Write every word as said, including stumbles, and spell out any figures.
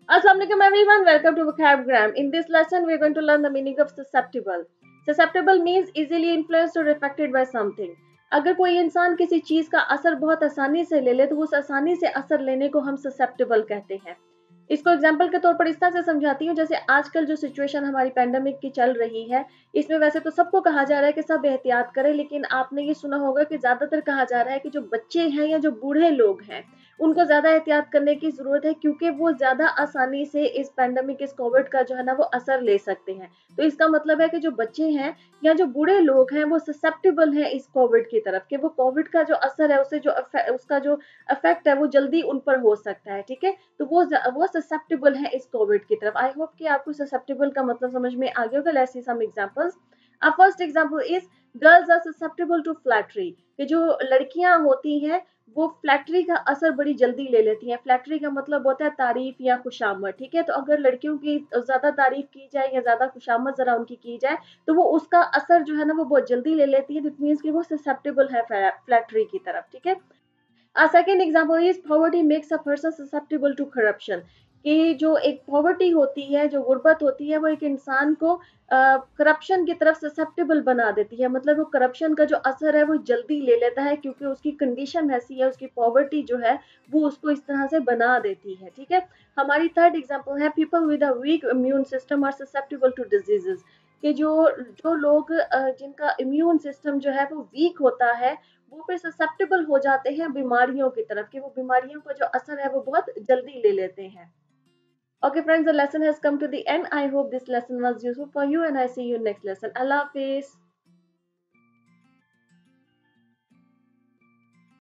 Assalamualaikum everyone, welcome to Vocabgram. In this lesson, we're going to learn the meaning of susceptible. Susceptible means easily influenced or affected by something. अगर कोई इंसान किसी चीज का असर बहुत आसानी से ले ले तो उस आसानी से असर लेने को हम ससेप्टेबल कहते हैं। इसको एग्जाम्पल के तौर पर इस तरह से समझाती हूँ, जैसे आजकल जो सिचुएशन हमारी पैंडेमिक की चल रही है, इसमें वैसे तो सबको कहा जा रहा है कि सब एहतियात करें, लेकिन आपने ये सुना होगा कि ज्यादातर कहा जा रहा है कि जो बच्चे हैं या जो बूढ़े लोग हैं उनको ज्यादा एहतियात करने की जरूरत है, क्योंकि वो ज्यादा आसानी से इस पैंडेमिक, इस कोविड का जो है ना वो असर ले सकते हैं। तो इसका मतलब है कि जो बच्चे हैं या जो बूढ़े लोग हैं वो ससेप्टेबल हैं इस कोविड की तरफ, कि वो कोविड का जो असर है उससे जो उसका जो इफेक्ट है वो जल्दी उन पर हो सकता है। ठीक है, तो वो वो ससेप्टेबल है इस कोविड की तरफ। आई होप कि आपको ससेप्टेबल का मतलब समझ में आ गया होगा। Let's see some examples. A first example is girls are susceptible to flattery, कि जो लड़कियां होती हैं वो फ्लैटरी का असर बड़ी जल्दी ले लेती हैं। फ्लैटरी का मतलब होता है तारीफ या खुशामद। ठीक है, तो अगर लड़कियों की ज्यादा तारीफ की जाए या ज्यादा खुशामद जरा उनकी की जाए तो वो उसका असर जो है ना वो बहुत जल्दी ले लेती है। इट मीन्स कि वो ससेप्टेबल है फ्लैटरी की तरफ। ठीक है, A second example is poverty makes a person susceptible to corruption, कि जो एक पॉवर्टी होती है, जो गुर्बत होती है, वो एक इंसान को करप्शन की तरफ ससेप्टेबल बना देती है। मतलब वो करप्शन का जो असर है वो जल्दी ले लेता है, क्योंकि उसकी कंडीशन ऐसी है, उसकी पॉवर्टी जो है वो उसको इस तरह से बना देती है। ठीक है, हमारी थर्ड एग्जांपल है people with a weak immune system are susceptible to diseases, कि जो जो लोग अ, जिनका इम्यून सिस्टम जो है वो वीक होता है वो फिर ससेप्टेबल हो जाते हैं बीमारियों की तरफ, कि वो बीमारियों का जो असर है वो बहुत जल्दी ले लेते हैं। Okay friends, the lesson has come to the end. I hope this lesson was useful for you and I see you next lesson. Allah Hafiz.